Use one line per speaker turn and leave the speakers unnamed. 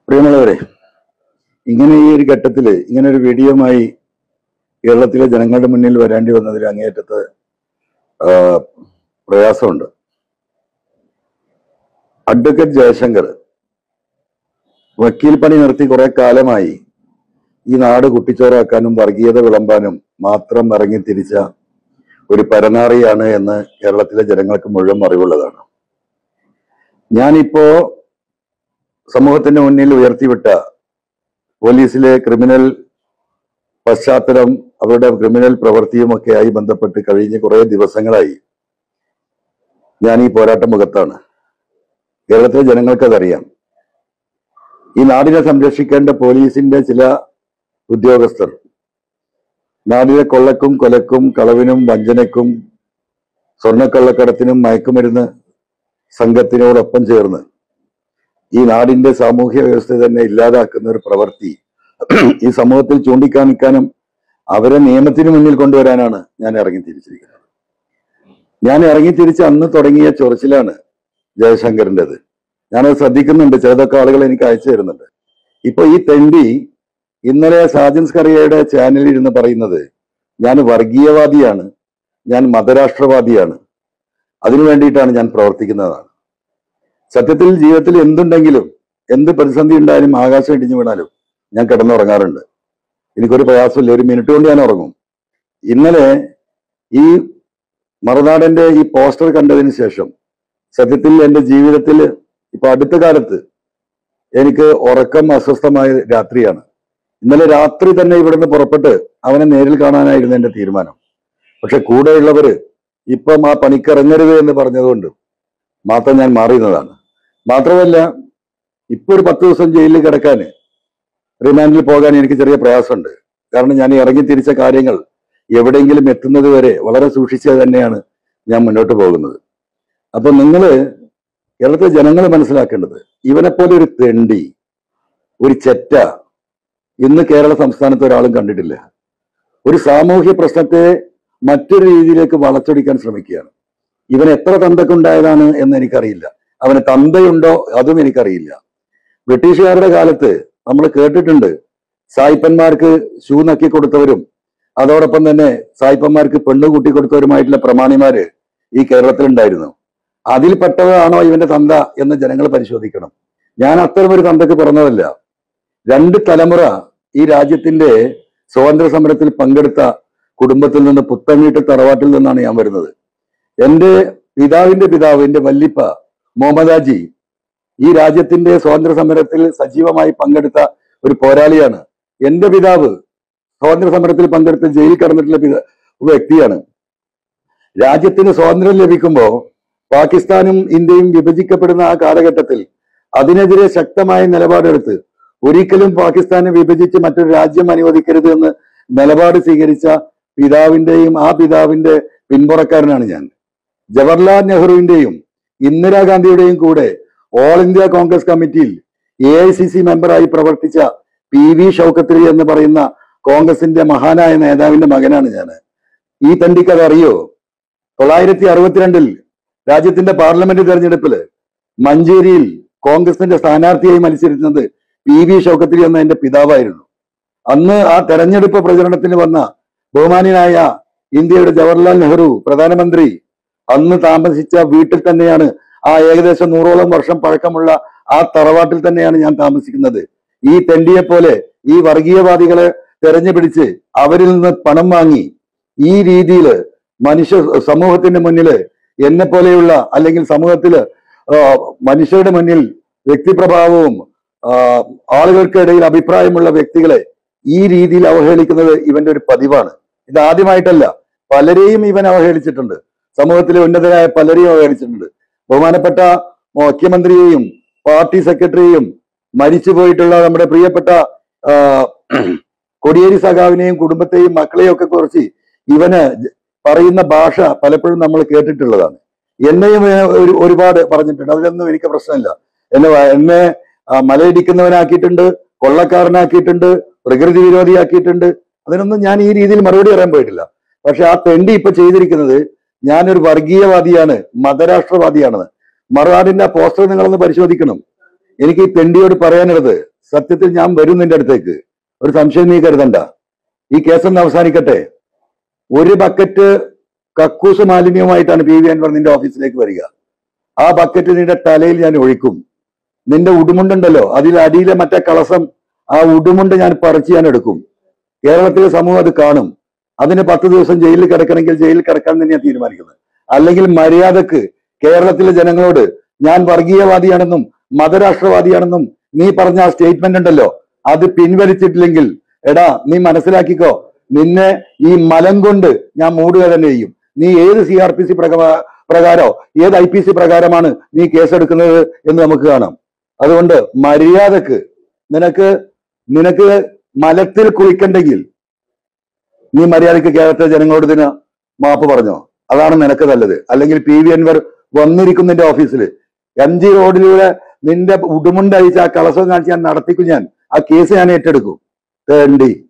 പ്രിയമുള്ളവരെ, ഇങ്ങനെ ഈ ഒരു ഘട്ടത്തില് ഇങ്ങനെ ഒരു വീഡിയോയുമായി കേരളത്തിലെ ജനങ്ങളുടെ മുന്നിൽ വരേണ്ടി വന്നതിൽ അങ്ങേയറ്റത്ത് പ്രയാസമുണ്ട്. അഡ്വക്കേറ്റ് ജയശങ്കർ വക്കീൽ പണി നിർത്തി കുറെ കാലമായി ഈ നാട് കുട്ടിച്ചോറാക്കാനും വർഗീയത വിളമ്പാനും മാത്രം ഇറങ്ങി തിരിച്ച ഒരു പരനാറിയാണ് എന്ന് കേരളത്തിലെ ജനങ്ങൾക്ക് മുഴുവൻ അറിവുള്ളതാണ്. ഞാനിപ്പോ സമൂഹത്തിന്റെ മുന്നിൽ ഉയർത്തിവിട്ട പോലീസിലെ ക്രിമിനൽ പശ്ചാത്തലം, അവരുടെ ക്രിമിനൽ പ്രവൃത്തിയുമൊക്കെയായി ബന്ധപ്പെട്ട് കഴിഞ്ഞ കുറെ ദിവസങ്ങളായി ഞാൻ ഈ പോരാട്ട മുഖത്താണ്. കേരളത്തിലെ ജനങ്ങൾക്കതറിയാം. ഈ നാടിനെ സംരക്ഷിക്കേണ്ട പോലീസിന്റെ ചില ഉദ്യോഗസ്ഥർ നാടിനെ കൊള്ളക്കും കൊലക്കും കളവിനും വഞ്ചനക്കും സ്വർണ്ണക്കള്ളക്കടത്തിനും മയക്കുമരുന്ന് സംഘത്തിനോടൊപ്പം ചേർന്ന് ഈ നാടിന്റെ സാമൂഹ്യ വ്യവസ്ഥ തന്നെ ഇല്ലാതാക്കുന്ന ഒരു പ്രവൃത്തി ഈ സമൂഹത്തിൽ ചൂണ്ടിക്കാണിക്കാനും അവരെ നിയമത്തിന് മുന്നിൽ കൊണ്ടുവരാനാണ് ഞാൻ ഇറങ്ങിത്തിരിച്ചിരിക്കുന്നത്. ഞാൻ ഇറങ്ങിത്തിരിച്ച് അന്ന് തുടങ്ങിയ ചൊറിച്ചിലാണ് ജയശങ്കറിൻ്റെത്. ഞാനത് ശ്രദ്ധിക്കുന്നുണ്ട്. ചിലതൊക്കെ ആളുകൾ എനിക്ക് അയച്ചു തരുന്നുണ്ട്. ഇപ്പൊ ഈ തെണ്ടി ഇന്നലെ സാജൻ സ്കറിയയുടെ ചാനലിൽ ഇരുന്ന് പറയുന്നത് ഞാൻ വർഗീയവാദിയാണ്, ഞാൻ മതരാഷ്ട്രവാദിയാണ്, അതിനു വേണ്ടിയിട്ടാണ് ഞാൻ പ്രവർത്തിക്കുന്നതാണ്. സത്യത്തിൽ ജീവിതത്തിൽ എന്തുണ്ടെങ്കിലും, എന്ത് പ്രതിസന്ധി ഉണ്ടായാലും, ആകാശം ഇടിഞ്ഞു വീണാലും ഞാൻ കിടന്നുറങ്ങാറുണ്ട്. എനിക്കൊരു പ്രയാസമില്ല. ഒരു മിനിറ്റ് കൊണ്ട് ഞാൻ ഉറങ്ങും. ഇന്നലെ ഈ മറുനാടന്റെ ഈ പോസ്റ്റർ കണ്ടതിന് ശേഷം സത്യത്തിൽ എൻ്റെ ജീവിതത്തിൽ ഇപ്പൊ അടുത്ത കാലത്ത് എനിക്ക് ഉറക്കം അസ്വസ്ഥമായ രാത്രിയാണ്. ഇന്നലെ രാത്രി തന്നെ ഇവിടുന്ന് പുറപ്പെട്ട് അവനെ നേരിൽ കാണാനായിരുന്നു എൻ്റെ തീരുമാനം. പക്ഷെ കൂടെയുള്ളവര് ഇപ്പം ആ പണിക്കിറങ്ങരുത് എന്ന് പറഞ്ഞതുകൊണ്ട് മാത്രം ഞാൻ മാറിയുന്നതാണ്. മാത്രമല്ല, ഇപ്പൊ ഒരു 10 ദിവസം ജയിലിൽ കിടക്കാന്, റിമാൻഡിൽ പോകാൻ എനിക്ക് ചെറിയ പ്രയാസമുണ്ട്. കാരണം ഞാൻ ഇറങ്ങി തിരിച്ച കാര്യങ്ങൾ എവിടെയെങ്കിലും എത്തുന്നത് വരെ വളരെ സൂക്ഷിച്ച് തന്നെയാണ് ഞാൻ മുന്നോട്ട് പോകുന്നത്. അപ്പൊ നിങ്ങള് കേരളത്തിലെ ജനങ്ങൾ മനസ്സിലാക്കേണ്ടത്, ഇവനെപ്പോലെ ഒരു തെണ്ടി, ഒരു ചെറ്റ ഇന്ന് കേരള സംസ്ഥാനത്ത് ഒരാളും കണ്ടിട്ടില്ല. ഒരു സാമൂഹ്യ പ്രശ്നത്തെ മറ്റൊരു രീതിയിലേക്ക് വളച്ചൊടിക്കാൻ ശ്രമിക്കുകയാണ്. ഇവൻ എത്ര തന്തക്കുണ്ടായതാണ് എന്ന് എനിക്കറിയില്ല. അവന് തന്തയുണ്ടോ അതും എനിക്കറിയില്ല. ബ്രിട്ടീഷുകാരുടെ കാലത്ത് നമ്മൾ കേട്ടിട്ടുണ്ട്, സായിപ്പന്മാർക്ക് ഷൂ നക്കി കൊടുത്തവരും അതോടൊപ്പം തന്നെ സായിപ്പന്മാർക്ക് പെണ്ണു കൂട്ടി കൊടുത്തവരുമായിട്ടുള്ള പ്രമാണിമാര് ഈ കേരളത്തിലുണ്ടായിരുന്നു. അതിൽപ്പെട്ടതാണോ ഇവന്റെ തന്ത എന്ന് ജനങ്ങൾ പരിശോധിക്കണം. ഞാൻ അത്തരമൊരു തന്തക്ക് പിറന്നതല്ല. 2 തലമുറ ഈ രാജ്യത്തിന്റെ സ്വാതന്ത്ര്യ സമരത്തിൽ പങ്കെടുത്ത കുടുംബത്തിൽ നിന്ന്, പുത്തൻവീട്ട് തറവാട്ടിൽ നിന്നാണ് ഞാൻ വരുന്നത്. എൻ്റെ പിതാവിന്റെ പിതാവ്, എൻ്റെ വല്ലിപ്പ മുഹമ്മദാജി ഈ രാജ്യത്തിന്റെ സ്വാതന്ത്ര്യ സമരത്തിൽ സജീവമായി പങ്കെടുത്ത ഒരു പോരാളിയാണ്. എൻ്റെ പിതാവ് സ്വാതന്ത്ര്യ സമരത്തിൽ പങ്കെടുത്ത് ജയിലിൽ കടന്നിട്ടുള്ള വ്യക്തിയാണ്. രാജ്യത്തിന് സ്വാതന്ത്ര്യം ലഭിക്കുമ്പോൾ പാകിസ്ഥാനും ഇന്ത്യയും വിഭജിക്കപ്പെടുന്ന ആ കാലഘട്ടത്തിൽ അതിനെതിരെ ശക്തമായ നിലപാടെടുത്ത് ഒരിക്കലും പാകിസ്ഥാനെ വിഭജിച്ച് മറ്റൊരു രാജ്യം അനുവദിക്കരുത് എന്ന് നിലപാട് സ്വീകരിച്ച പിതാവിന്റെയും ആ പിതാവിന്റെ പിന്മുറക്കാരനാണ് ഞാൻ. ജവഹർലാൽ നെഹ്റുവിന്റെയും ഇന്ദിരാഗാന്ധിയുടെയും കൂടെ ഓൾ ഇന്ത്യ കോൺഗ്രസ് കമ്മിറ്റിയിൽ AICC മെമ്പറായി പ്രവർത്തിച്ച PV ഷൗക്കത്ത് അലി എന്ന് പറയുന്ന കോൺഗ്രസിന്റെ മഹാനായ നേതാവിന്റെ മകനാണ് ഞാൻ. ഈ തണ്ടിക്കത് അറിയോ? 1962 രാജ്യത്തിന്റെ പാർലമെന്റ് തെരഞ്ഞെടുപ്പിൽ മഞ്ചേരിയിൽ കോൺഗ്രസിന്റെ സ്ഥാനാർത്ഥിയായി മത്സരിക്കുന്നത് PV ഷൗക്കത്ത് അലി എന്ന എന്റെ പിതാവായിരുന്നു. അന്ന് ആ തെരഞ്ഞെടുപ്പ് പ്രചരണത്തിന് വന്ന ബഹുമാന്യനായ ഇന്ത്യയുടെ ജവഹർലാൽ നെഹ്റു പ്രധാനമന്ത്രി അന്ന് താമസിച്ച വീട്ടിൽ തന്നെയാണ്, ആ ഏകദേശം 100ഓളം വർഷം പഴക്കമുള്ള ആ തറവാട്ടിൽ തന്നെയാണ് ഞാൻ താമസിക്കുന്നത്. ഈ തെണ്ടിയെ പോലെ ഈ വർഗീയവാദികളെ തെരഞ്ഞു പിടിച്ച് അവരിൽ നിന്ന് പണം വാങ്ങി ഈ രീതിയിൽ സമൂഹത്തിന്റെ മുന്നില് എന്നെ പോലെയുള്ള, അല്ലെങ്കിൽ സമൂഹത്തില് മനുഷ്യരുടെ മുന്നിൽ വ്യക്തിപ്രഭാവവും ആളുകൾക്കിടയിൽ അഭിപ്രായമുള്ള വ്യക്തികളെ ഈ രീതിയിൽ അവഹേളിക്കുന്നത് ഇവന്റെ ഒരു പതിവാണ്. ഇത് ആദ്യമായിട്ടല്ല, പലരെയും ഇവൻ അവഹേളിച്ചിട്ടുണ്ട്. സമൂഹത്തിലെ ഉന്നതരായ പലരെയും അവഹേളിച്ചിട്ടുണ്ട്. ബഹുമാനപ്പെട്ട മുഖ്യമന്ത്രിയെയും പാർട്ടി സെക്രട്ടറിയെയും മരിച്ചു പോയിട്ടുള്ള നമ്മുടെ പ്രിയപ്പെട്ട കോടിയേരി സഖാവിനെയും കുടുംബത്തെയും മക്കളെയും ഒക്കെ കുറിച്ച് ഇവന് പറയുന്ന ഭാഷ പലപ്പോഴും നമ്മൾ കേട്ടിട്ടുള്ളതാണ്. എന്നെയും ഒരുപാട് പറഞ്ഞിട്ടുണ്ട്. അതിലൊന്നും എനിക്ക് പ്രശ്നമില്ല. എന്നെ മലയിടിക്കുന്നവനാക്കിയിട്ടുണ്ട്, കൊള്ളക്കാരനാക്കിയിട്ടുണ്ട്, പ്രകൃതി വിരോധിയാക്കിയിട്ടുണ്ട്. അതിനൊന്നും ഞാൻ ഈ രീതിയിൽ മറുപടി പറയാൻ പോയിട്ടില്ല. പക്ഷെ ആ തെണ്ടി ഇപ്പൊ ചെയ്തിരിക്കുന്നത് ഞാനൊരു വർഗീയവാദിയാണ്, മതരാഷ്ട്രവാദിയാണെന്ന്. മറുനാടിന്റെ പോസ്റ്റർ നിങ്ങളൊന്ന് പരിശോധിക്കണം. എനിക്ക് ഈ തെണ്ടിയോട് പറയാനുള്ളത്, സത്യത്തിൽ ഞാൻ വരും നിന്റെ അടുത്തേക്ക്, ഒരു സംശയം നീ കരുതണ്ട. ഈ കേസൊന്ന് അവസാനിക്കട്ടെ. ഒരു ബക്കറ്റ് കക്കൂസ് മാലിന്യവുമായിട്ടാണ് പി വി അൻവർ നിന്റെ ഓഫീസിലേക്ക് വരിക. ആ ബക്കറ്റ് നിന്റെ തലയിൽ ഞാൻ ഒഴിക്കും. നിന്റെ ഉടുമുണ്ടുണ്ടല്ലോ, അതിൽ അടിയിലെ മറ്റേ കളസം, ആ ഉടുമുണ്ട് ഞാൻ പറിച്ച് ഞാൻ എടുക്കും. കേരളത്തിലെ സമൂഹം അത് കാണും. അതിന് 10 ദിവസം ജയിലിൽ കിടക്കണമെങ്കിൽ ജയിലിൽ കിടക്കാൻ തന്നെയാണ് തീരുമാനിക്കുന്നത്. അല്ലെങ്കിൽ മര്യാദക്ക് കേരളത്തിലെ ജനങ്ങളോട് ഞാൻ വർഗീയവാദിയാണെന്നും മതരാഷ്ട്രവാദിയാണെന്നും നീ പറഞ്ഞ ആ സ്റ്റേറ്റ്മെന്റ് ഉണ്ടല്ലോ, അത് പിൻവലിച്ചിട്ടില്ലെങ്കിൽ എടാ നീ മനസ്സിലാക്കിക്കോ, നിന്നെ ഈ മലം കൊണ്ട് ഞാൻ മൂടുക തന്നെ ചെയ്യും. നീ ഏത് CRPC പ്രകാരോ ഏത് IPC പ്രകാരമാണ് നീ കേസെടുക്കുന്നത് എന്ന് നമുക്ക് കാണാം. അതുകൊണ്ട് മര്യാദക്ക് നിനക്ക് മലത്തിൽ കുളിക്കണ്ടെങ്കിൽ നീ മര്യാദക്ക് കേരളത്തിലെ ജനങ്ങളോട് ഇതിന് മാപ്പ് പറഞ്ഞോ, അതാണ് നിനക്ക് നല്ലത്. അല്ലെങ്കിൽ പി വി അൻവർ വന്നിരിക്കും നിന്റെ ഓഫീസിൽ, MG റോഡിലൂടെ നിന്റെ ഉടുമുണ്ട് അയച്ച് ആ കളസം കാണിച്ച് ഞാൻ നടത്തിക്കും. ഞാൻ ആ കേസ് ഞാൻ ഏറ്റെടുക്കും. തേണ്ടി